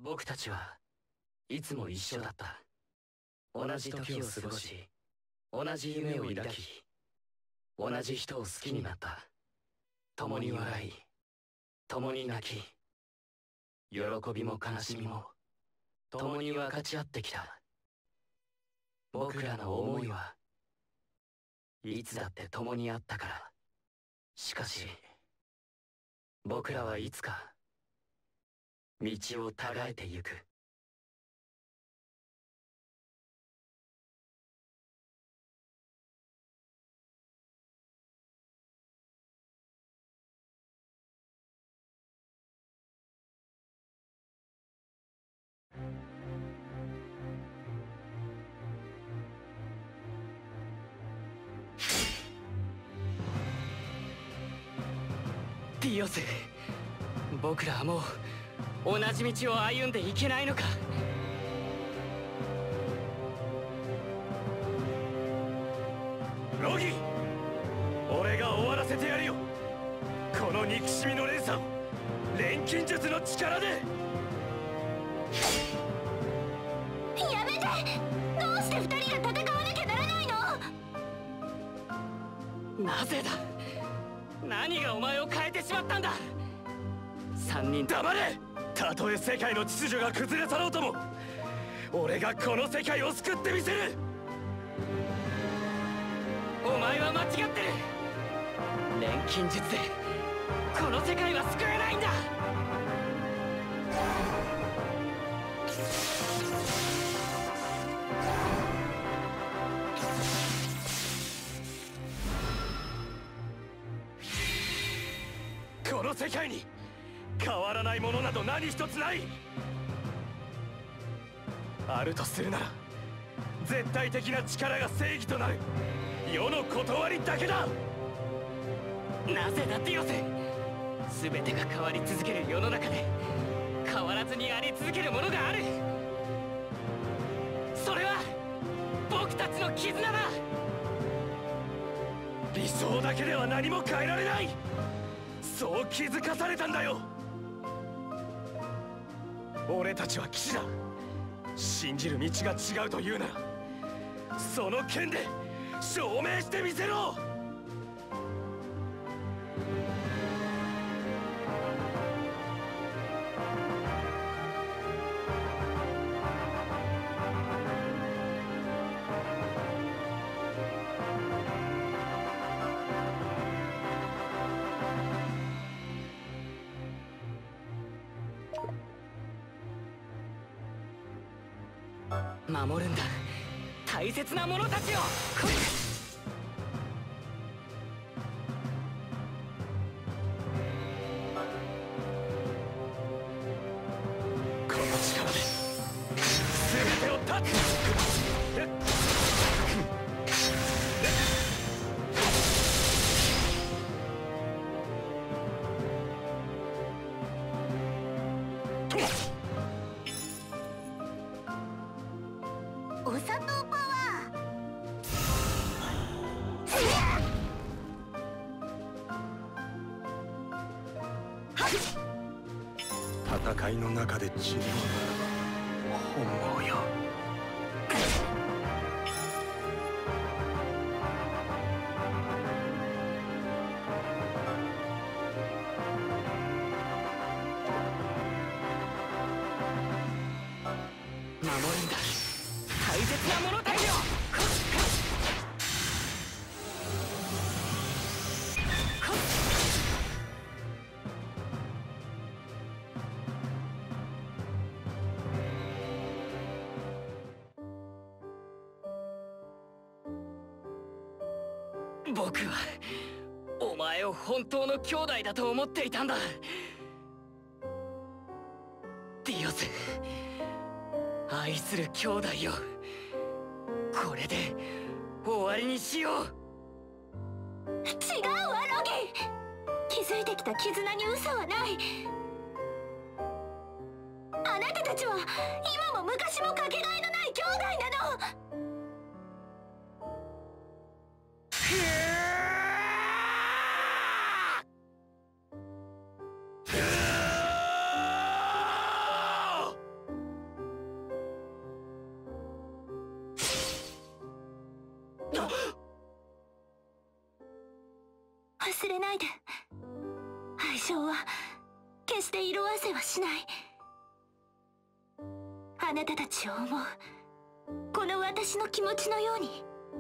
僕たちはいつも一緒だった。同じ時を過ごし、同じ夢を抱き、同じ人を好きになった。共に笑い、共に泣き、喜びも悲しみも共に分かち合ってきた。僕らの思いはいつだって共にあったから。しかし僕らはいつか道を違えてゆく。ディオス、僕らはもう同じ道を歩んでいけないのか。 ロギ、俺が終わらせてやるよ。この憎しみの連鎖を錬金術の力で。 やめて。どうして二人が戦わなきゃならないの。 なぜだ。何がお前を変えてしまったんだ。三人。 黙れ。たとえ世界の秩序が崩れ去ろうとも、俺がこの世界を救ってみせる。 お前は間違ってる。錬金術でこの世界は救えないんだ。 この世界に変わらないものなど何一つない。あるとするなら絶対的な力が正義となる世の断りだけだ。 なぜだディオス。全てが変わり続ける世の中で変わらずにあり続けるものがある。それは僕たちの絆だ。 理想だけでは何も変えられない。そう気づかされたんだよ。俺たちは騎士だ。信じる道が違うというならその剣で証明してみせろ。 守るんだ、大切な者たちを。 この力で全てを断つ。 お砂糖パワー。戦いの中で散るような本望よ。 守るんだ、大切な者たちを。僕はお前を本当の兄弟だと思っていたんだ。ディオス、愛する兄弟よ、これで終わりにしよう。 違うわロギ。築いてきた絆に嘘はない。あなたたちは今も昔もかけがえのない兄弟なの。 れないで。愛情は決して色あせはしない。あなたたちを思うこの私の気持ちのように。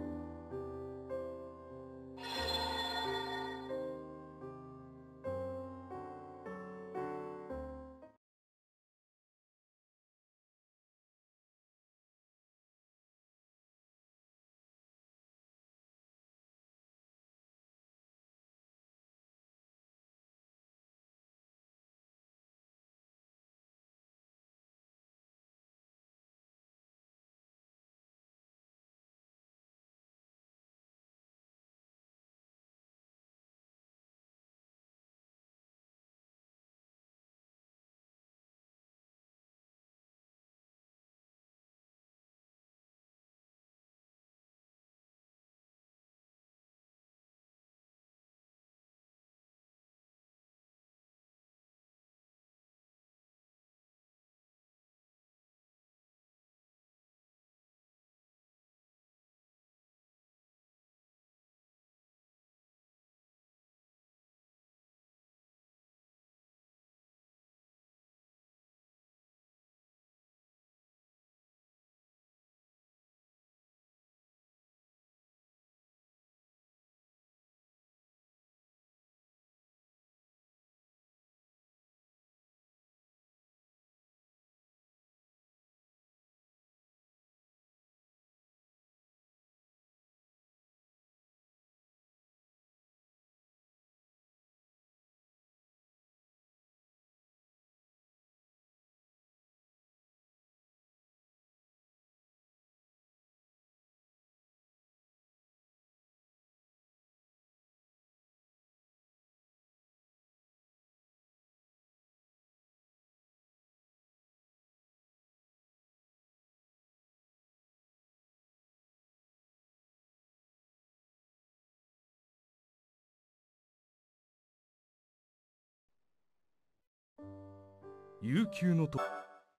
悠久のと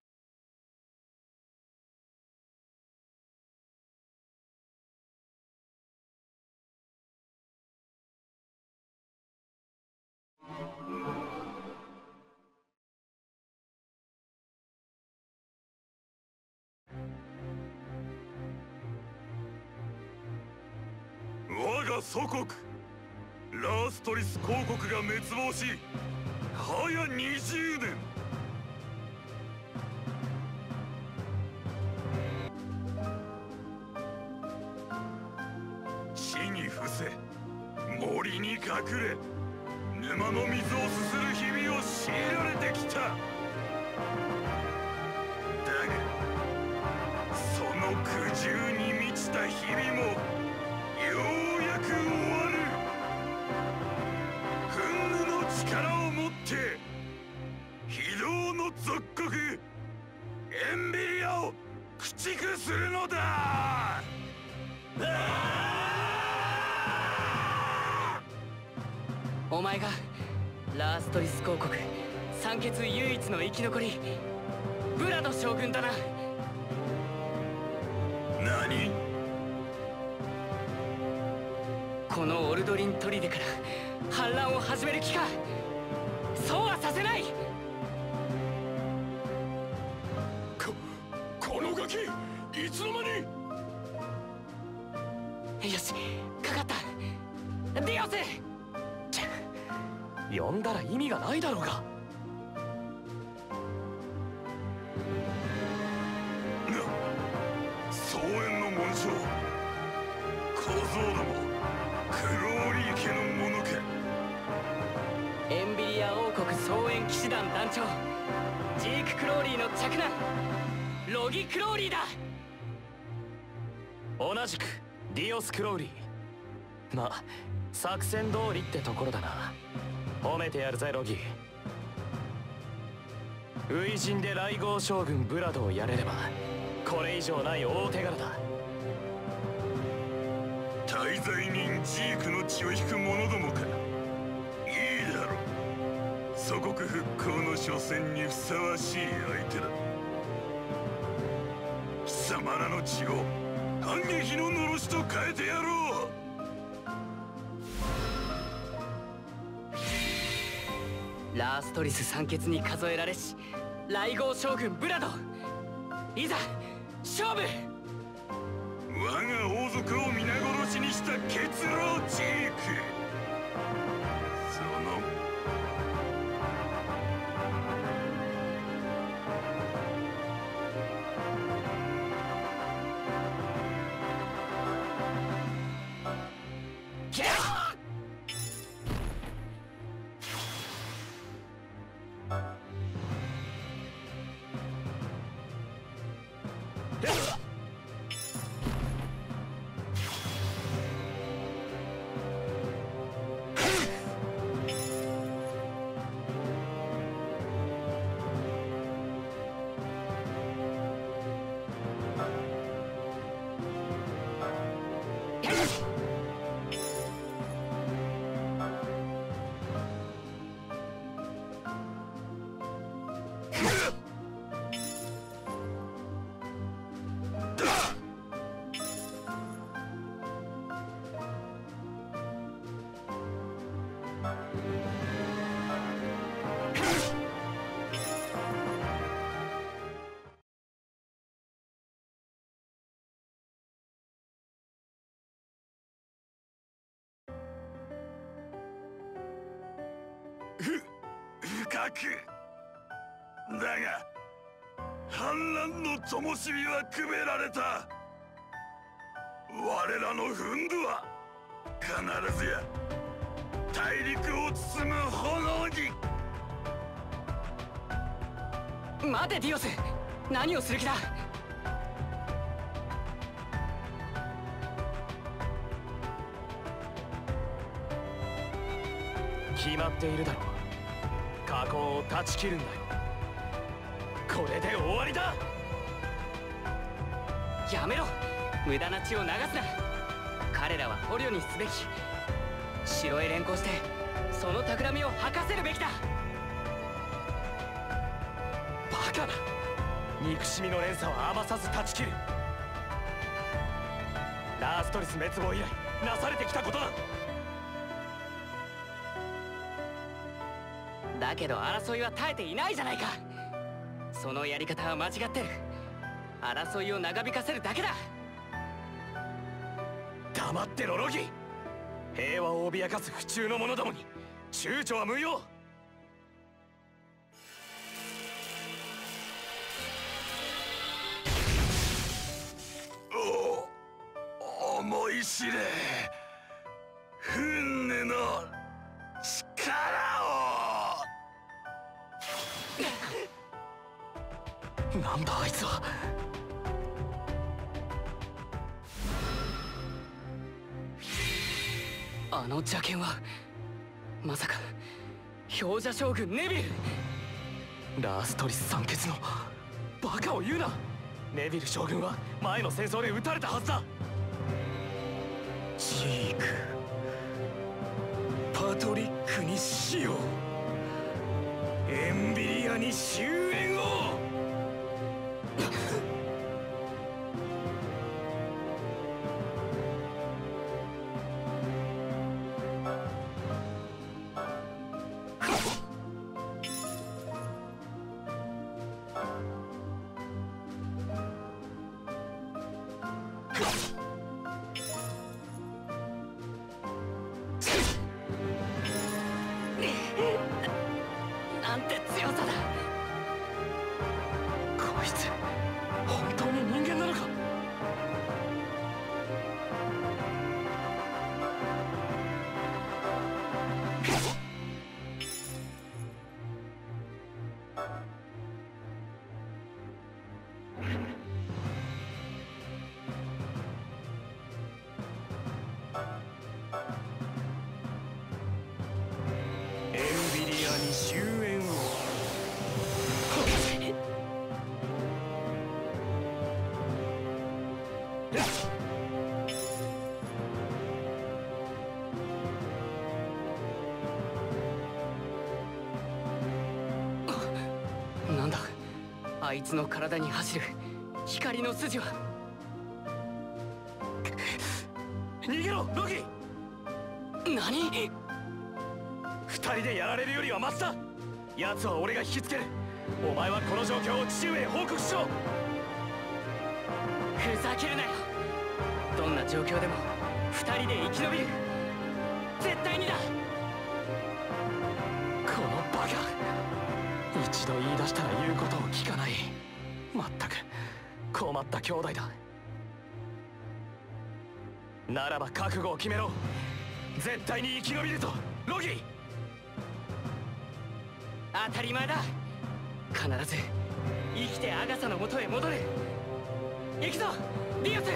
我が祖国ラーストリス公国が滅亡し早20年。地に伏せ森に隠れ沼の水をすする日々を強いられてきた。だがその苦渋に満ちた日々もようやく終わる。憤怒の力を持って非道の属国エンビリアを駆逐するのだ。 お前がラーストリス公国三血唯一の生き残りブラド将軍だな。 何？ このオルドリン砦から反乱を始める気か。そうはさせない。 このガキいつの間に。 よし、かかった。ディオス。 呼んだら意味がないだろうが。草原の紋章小僧どもクローリー家の者か。 エンビリア王国草原騎士団団長ジーク・クローリーの嫡男ロギ・クローリーだ。 同じくディオス・クローリー。まあ作戦通りってところだな。褒めてやるぜロギ。初陣で雷豪将軍ブラドをやれればこれ以上ない大手柄だ。大罪人ジークの血を引く者どもか。いいだろう。祖国復興の初戦にふさわしい相手だ。貴様らの血を反撃ののろしと変えてやろう。 ラーストリス酸欠に数えられし雷豪将軍ブラド。いざ勝負。 我が王族を皆殺しにした血狼ジーク、その深くだが反乱の灯火はくべられた。我らの憤怒は必ずや大陸を包む炎に。 待てディオス、何をする気だ。決まっているだろう。禍根を断ち切るんだよ。これで終わりだ。やめろ、無駄な血を流すな。彼らは捕虜にすべき。城へ連行してその企みを吐かせるべきだ。バカな、憎しみの連鎖は余さず断ち切る。ラーストリス滅亡以来なされてきたことだ。だけど争いは絶えていないじゃないか。そのやり方は間違ってる。争いを長引かせるだけだ。黙ってろロギ。平和を脅かす不忠の者どもに躊躇は無用。 思い知れフンヌの力を。 なんだあいつは。あの邪剣はまさか氷蛇将軍ネビル。ラーストリス酸欠のバカを言うな。ネビル将軍は前の戦争で撃たれたはずだ。ジーク、パトリックに死を、エンビリアに終焉を。なんて強さだ。こいつ本当に人間なのか。エンビリアに終焉を。なんだあいつの体に走る光の筋は。逃げろロギ。何？二人でやられるよりはマシだ。 奴は俺が引きつける。お前はこの状況を父上へ報告しろ。ふざけるなよ。どんな状況でも2人で生き延びる。絶対にだ。このバカ、一度言い出したら言うことを聞かない。まったく困った兄弟だ。ならば覚悟を決めろ。絶対に生き延びるとロギ。当たり前だ。必ず生きてアガサの元へ戻る。行くぞディオス。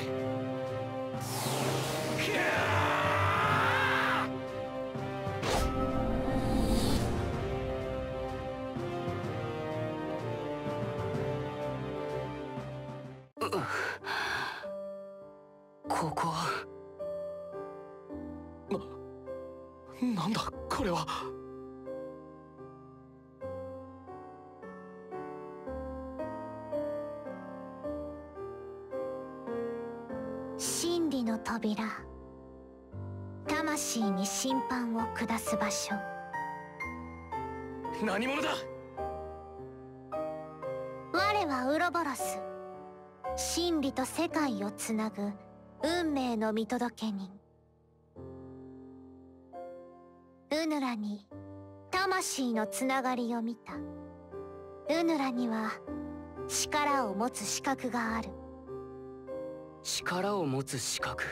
ここはなんだこれは。 真理の扉、魂に審判を下す場所。 何者だ。 我はウロボロス、真理と世界をつなぐ運命の見届け人。ウヌラに魂のつながりを見た。ウヌラには力を持つ資格がある。 力を持つ資格。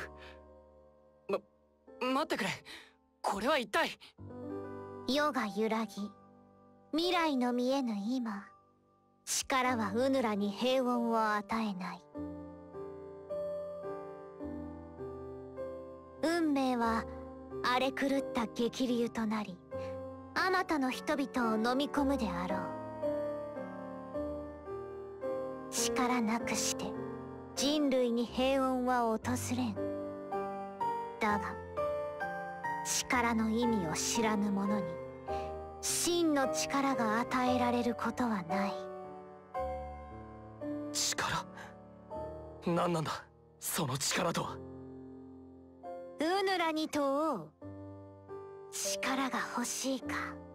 待ってくれ。これは一体。 世が揺らぎ、未来の見えぬ今、力はウヌラに平穏を与えない。運命は荒れ狂った激流となり、あまたの人々を飲み込むであろう。力なくして人類に平穏は訪れん。だが力の意味を知らぬ者に真の力が与えられることはない。 力？何なんだその力とは。 ウヌラに問おう。力が欲しいか。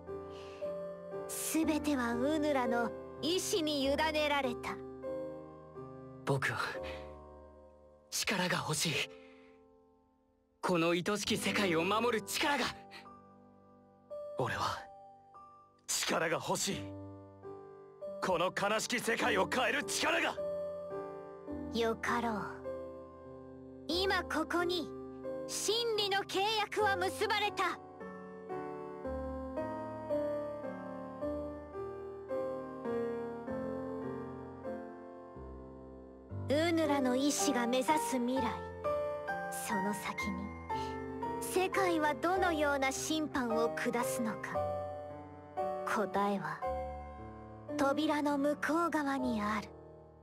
全てはウヌラの意志に委ねられた。 僕は力が欲しい。この愛しき世界を守る力が。俺は力が欲しい。この悲しき世界を変える力が。 よかろう。今ここに真理の契約は結ばれた。ウヌラの意志が目指す未来、その先に世界はどのような審判を下すのか。答えは扉の向こう側にある。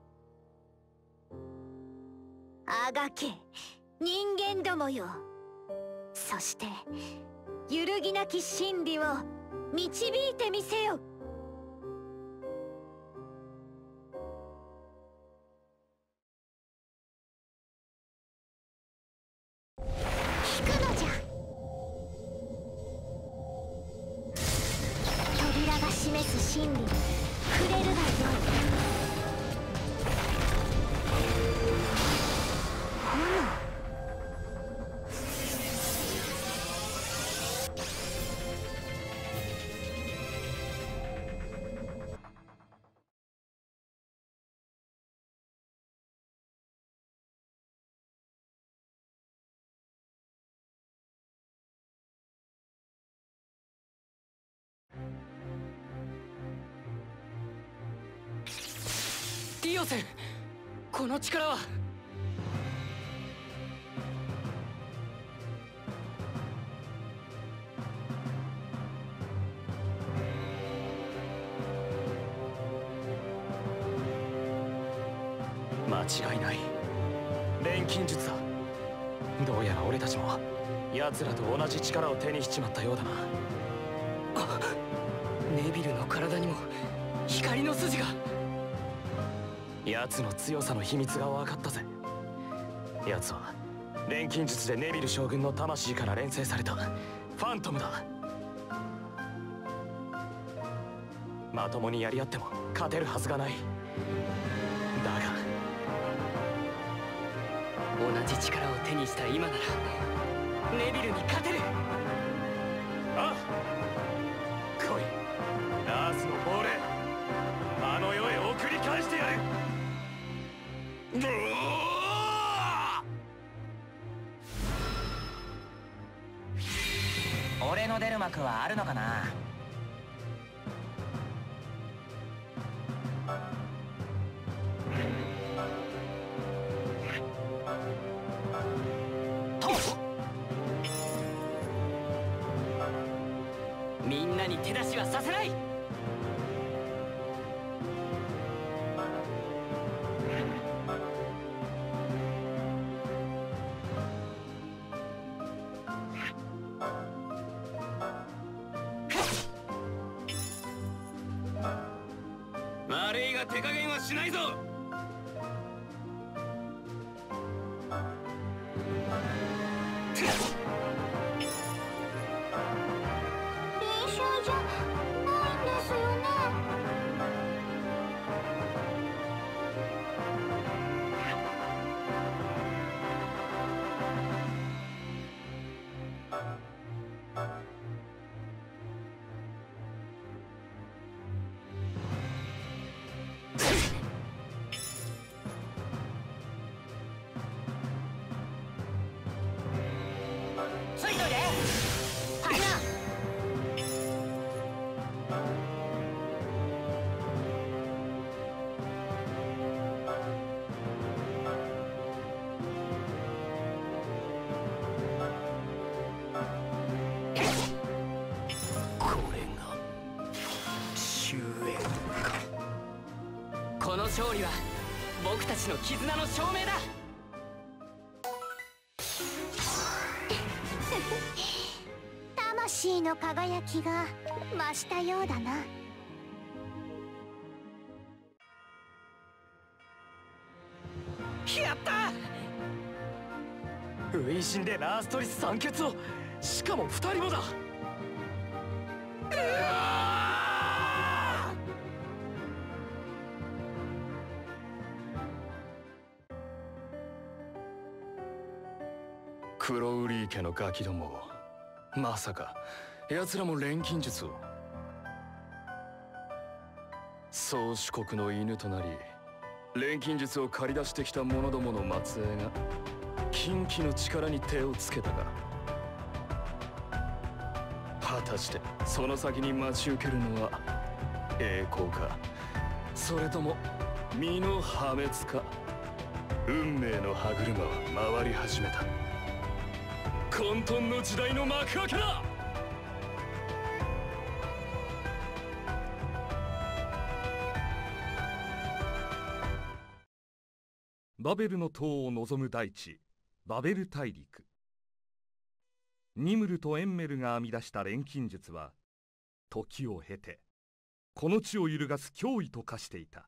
あがけ人間どもよ。そして揺るぎなき真理を導いてみせよ。聞くのじゃ。扉が示す真理に触れるがよい。 ディオス、この力は。間違いない。錬金術だ。どうやら俺たちも奴らと同じ力を手にしちまったようだな。あ、ネビルの体にも光の筋が。奴の強さの秘密が分かったぜ。奴は錬金術でネビル将軍の魂から錬成されたファントムだ。 まともにやり合っても勝てるはずがない。だが同じ力を手にした今ならネビルに勝てる。ああ、来いラースのボール、あの世へ送り返してやる。 俺の出る幕はあるのかな。 みんなに手出しはさせない。悪いが手加減はしないぞ。 練習じゃないんですよね。 ついといで。はや。 これが終焉か。この勝利は僕たちの絆の証明だ。 魂の輝きが増したようだな。 やった。初陣でラーストリス酸欠を、しかも2人もだ。クロウリー家のガキども、まさか奴らも錬金術を。宗主国の犬となり錬金術を駆り出してきた者どもの末裔が禁忌の力に手をつけたか。果たしてその先に待ち受けるのは栄光か、それとも身の破滅か。運命の歯車は回り始めた。混沌の時代の幕開けだ。 バベルの塔を望む大地、バベル大陸。ニムルとエンメルが編み出した錬金術は時を経てこの地を揺るがす脅威と化していた。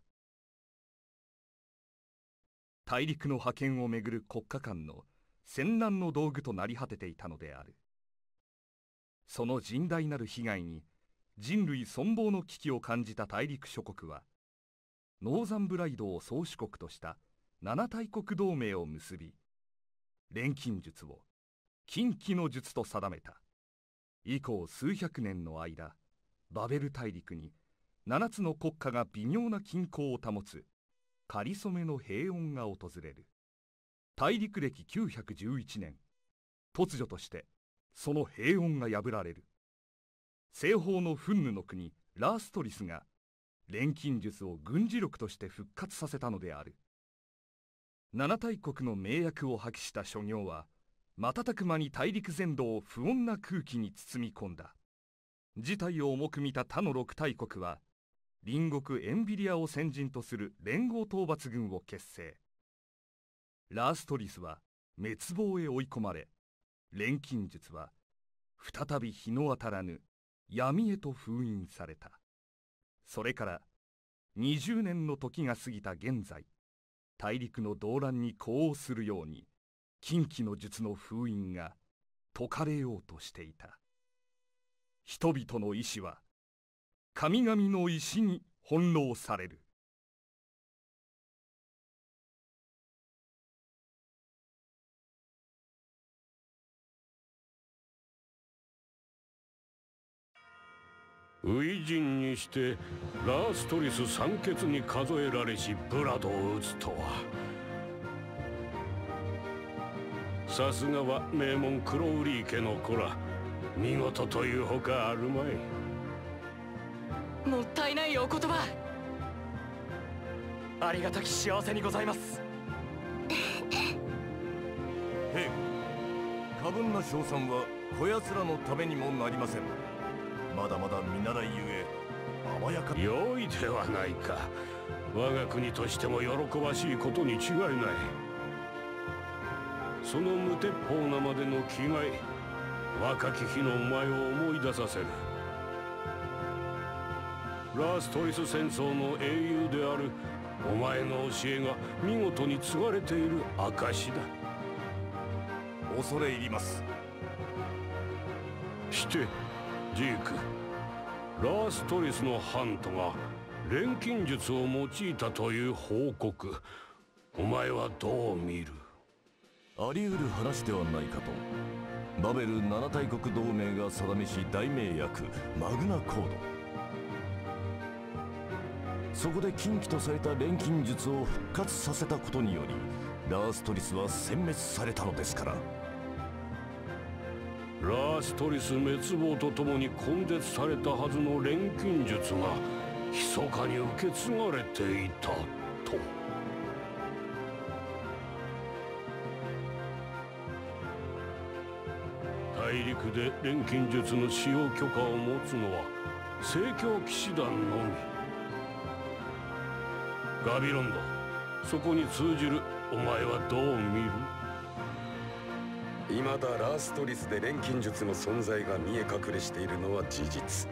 大陸の覇権をめぐる国家間の戦乱の道具となり果てていたのである。その甚大なる被害に人類存亡の危機を感じた大陸諸国はノーザンブライドを宗主国とした七大国同盟を結び、錬金術を禁忌の術と定めた。以降数百年の間、バベル大陸に7つの国家が微妙な均衡を保つかりそめの平穏が訪れる。大陸歴911年、突如としてその平穏が破られる。西方のフンヌの国ラーストリスが錬金術を軍事力として復活させたのである。七大国の盟約を破棄した諸行は瞬く間に大陸全土を不穏な空気に包み込んだ。事態を重く見た他の6大国は隣国エンビリアを先陣とする連合討伐軍を結成。ラーストリスは滅亡へ追い込まれ、錬金術は再び日の当たらぬ闇へと封印された。それから20年の時が過ぎた現在、大陸の動乱に呼応するように禁忌の術の封印が解かれようとしていた。人々の意志は神々の石に翻弄される。 初陣にしてラーストリス三傑に数えられしブラドを討つとは。さすがは名門クロウリー家の子ら、見事というほかあるまい。 もったいないお言葉。ありがたき幸せにございます。 兵過分な称賛はこやつらのためにもなりません。まだまだ見習いゆえ甘やか。 良いではないか。我が国としても喜ばしいことに違いない。その無鉄砲なまでの気概、若き日のお前を思い出させる。ラーストリス戦争の英雄であるお前の教えが見事に継がれている証だ。 恐れ入ります。 してジーク、ラーストリスのハントが錬金術を用いたという報告、お前はどう見る？ あり得る話ではないかと。バベル七大国同盟が定めし大名薬マグナコード、そこで禁忌とされた錬金術を復活させたことによりラーストリスは殲滅されたのですから。 ラーストリス滅亡とともに根絶されたはずの錬金術が密かに受け継がれていたと。大陸で錬金術の使用許可を持つのは聖教騎士団のみ。ガビロンド、そこに通じるお前はどう見る？ 未だラーストリスで錬金術の存在が見え隠れしているのは事実。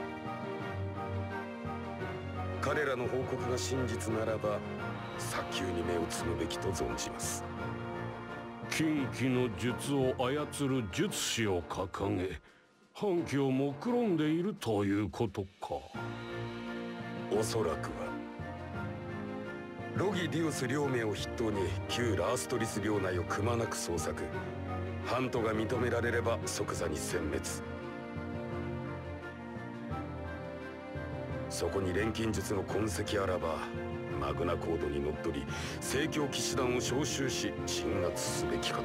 彼らの報告が真実ならば早急に目をつむべきと存じます。 禁忌の術を操る術師を掲げ反旗を目論んでいるということか。 おそらくはロギ・ディオス両名を筆頭に旧ラーストリス領内をくまなく捜索。ハントが認められれば即座に殲滅。そこに錬金術の痕跡あらばマグナコードにのっとり聖教騎士団を招集し鎮圧すべきかと。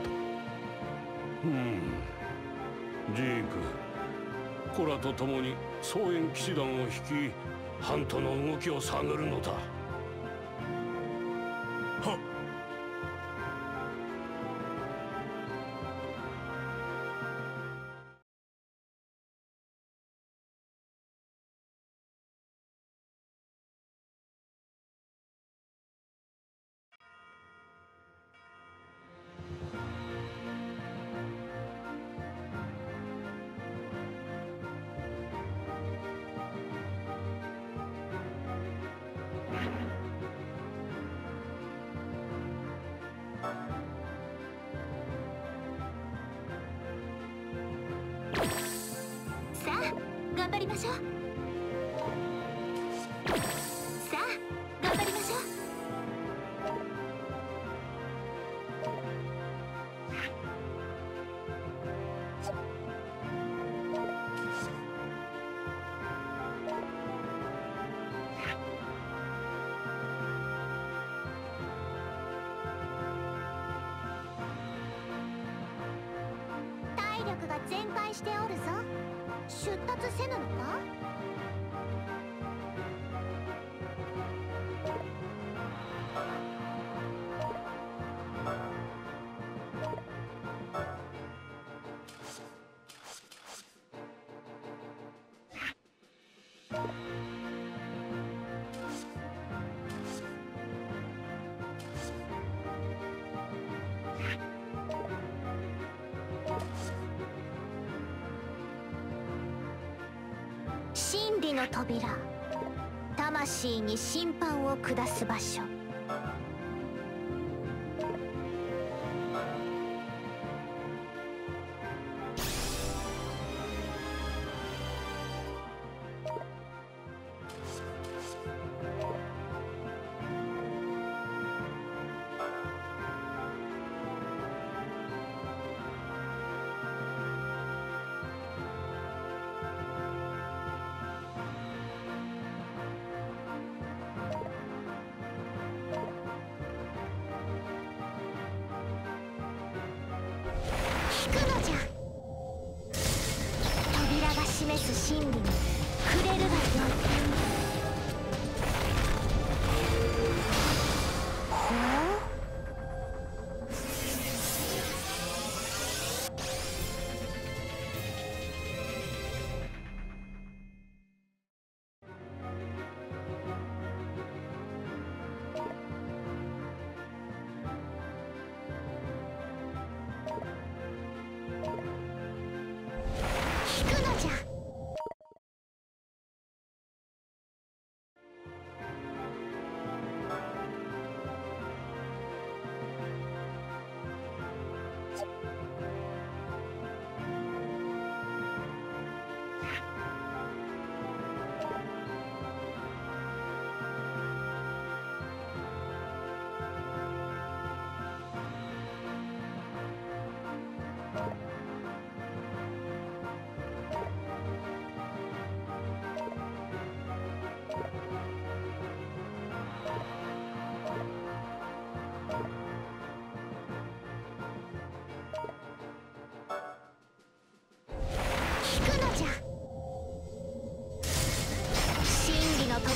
ジーク、コラと共に双円騎士団を率いハントの動きを探るのだ。 はっ。 さあ頑張りましょう。さあ頑張りましょう。体力が全開しておるぞ。出立せぬのか？真理の扉、魂に審判を下す場所。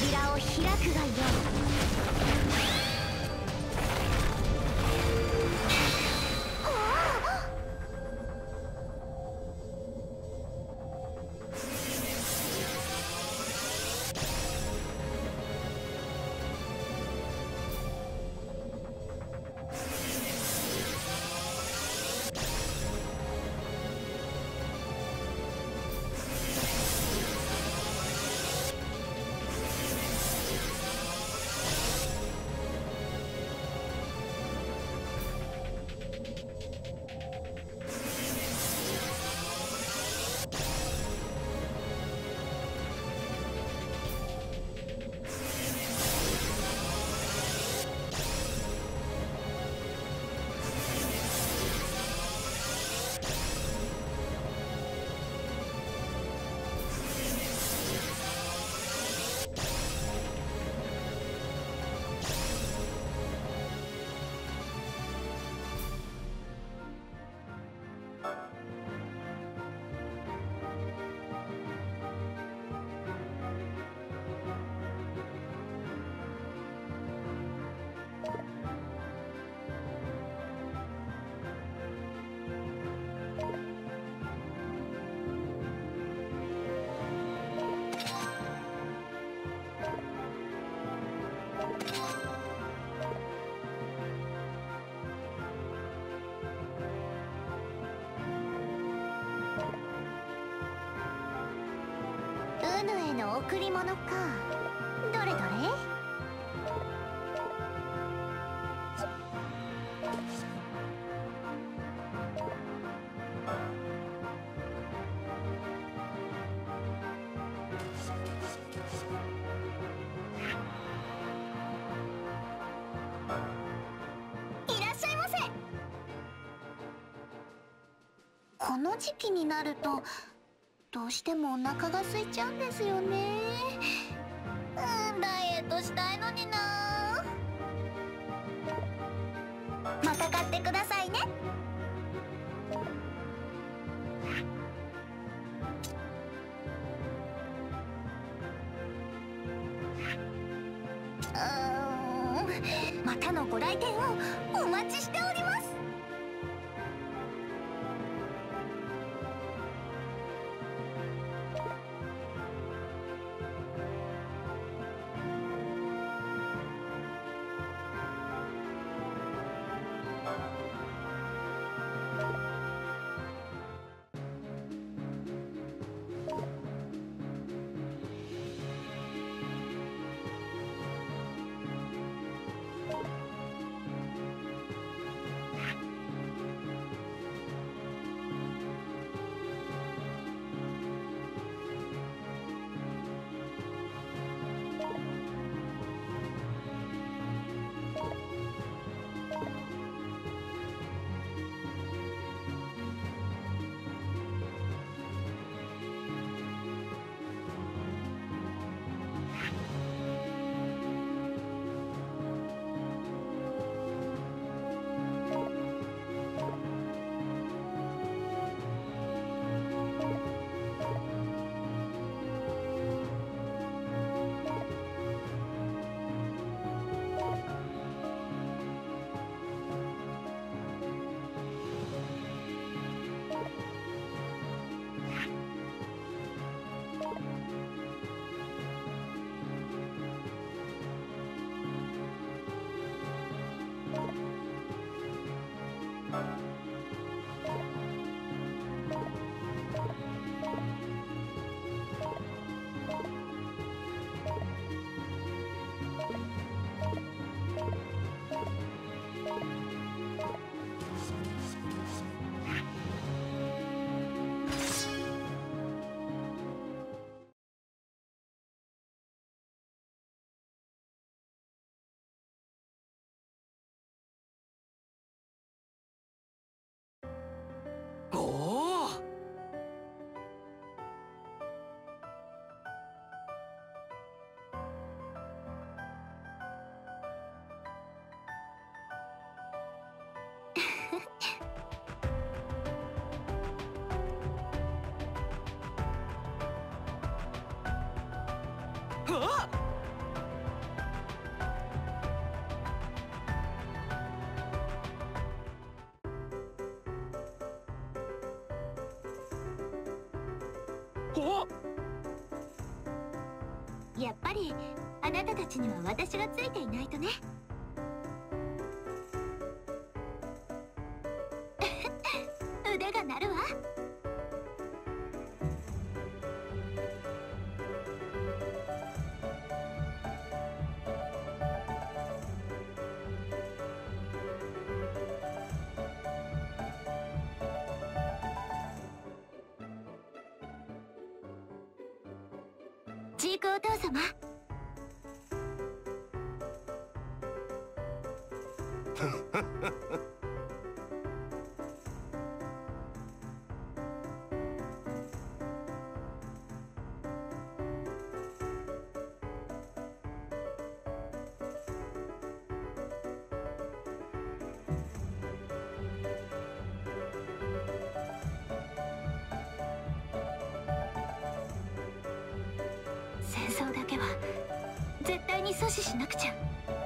扉を開くがよい。ウヌへの贈り物か。どれどれ。いらっしゃいませ。この時期になるとどうしてもお腹が空いちゃうんですよね。ダイエットしたいのにな。また買ってくださいね。またのご来店をお待ちしております。 おお。あっ！ やっぱりあなたたちには私がついていないとね。腕が鳴るわ。ジークお父様。戦争だけは絶対に阻止しなくちゃ。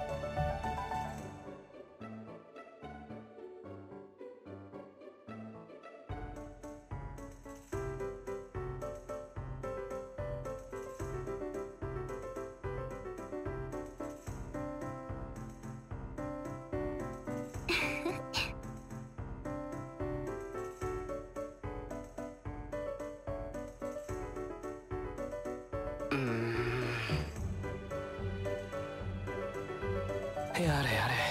やれやれ。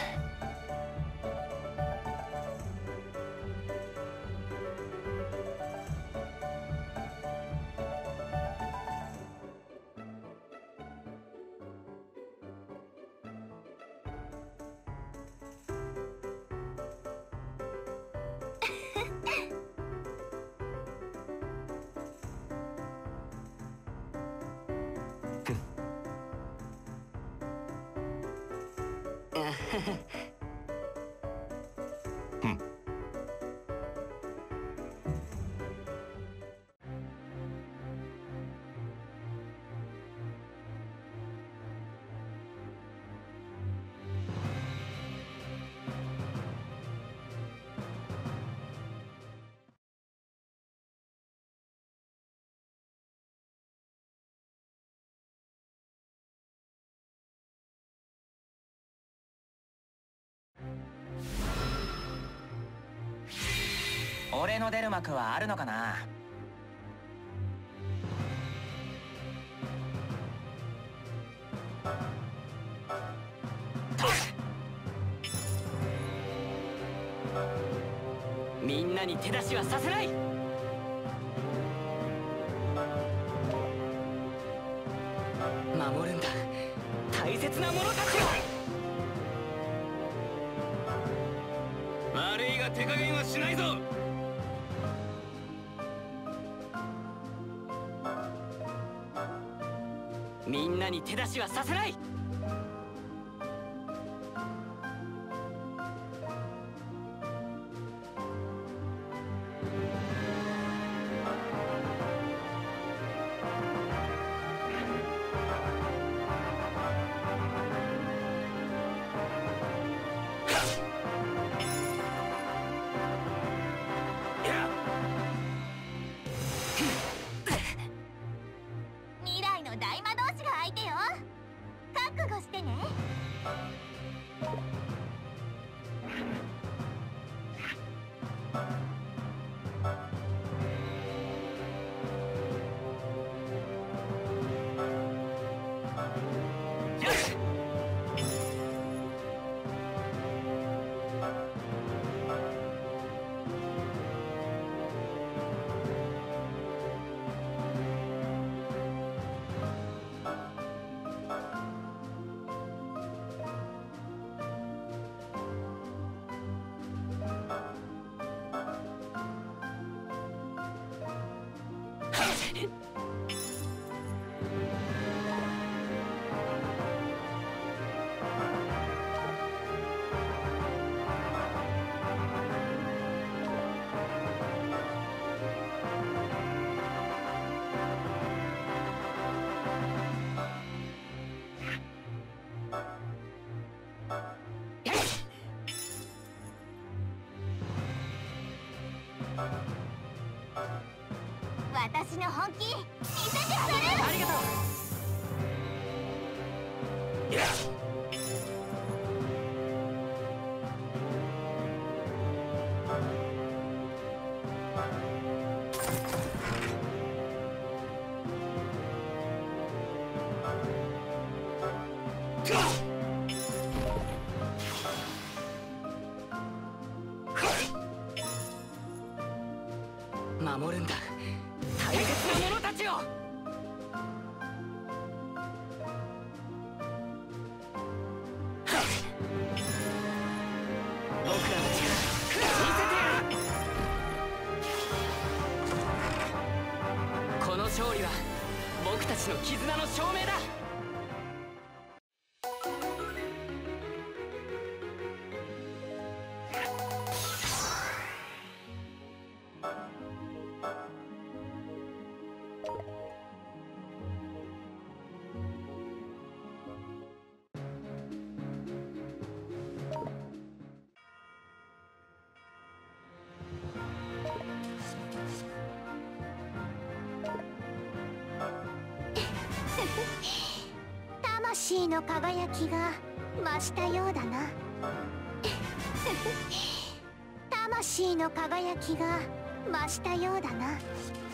俺の出る幕はあるのかな。 みんなに手出しはさせない。守るんだ、大切な者たちを。悪いが手加減はしないぞ。みんなに手出しはさせない。 未来の大魔導士が相手よ。覚悟してね。私の本気守るんだ、大切な者たちを。僕らの力見せてやる。この勝利は僕たちの絆の証明だ。 魂の輝きが増したようだな。魂の輝きが増したようだな。